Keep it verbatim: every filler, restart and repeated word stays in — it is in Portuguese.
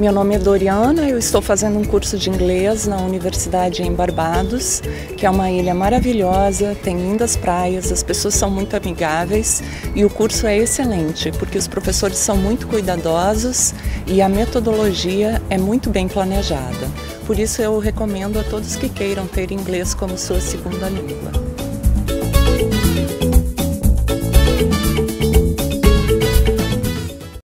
Meu nome é Doriana, eu estou fazendo um curso de inglês na Universidade em Barbados, que é uma ilha maravilhosa, tem lindas praias, as pessoas são muito amigáveis e o curso é excelente, porque os professores são muito cuidadosos e a metodologia é muito bem planejada. Por isso eu recomendo a todos que queiram ter inglês como sua segunda língua.